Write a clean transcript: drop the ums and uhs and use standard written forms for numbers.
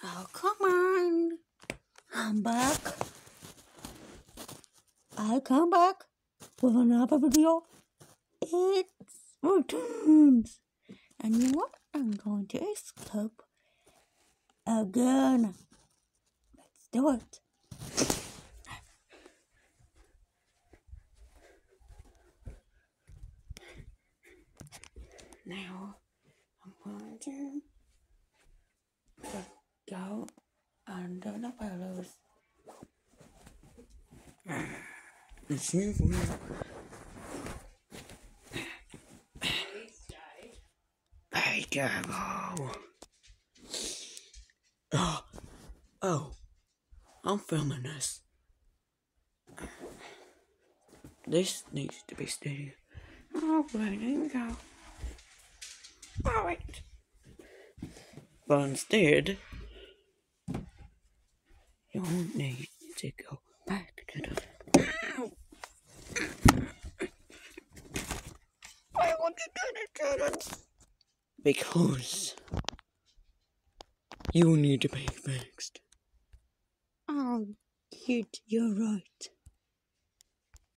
Oh, come on. I'm back. I'll come back with another video. It's returns. And you know what? I'm going to escape again. Let's do it. Now, I'm going to go under the pillows. It's new for you. Hey, Jabo. Oh, I'm filming this. This needs to be steady. Alright, here we go. Alright. But instead, you'll need to go back to the... Why would you do that? Because you need to be fixed. Oh, kid, you're right.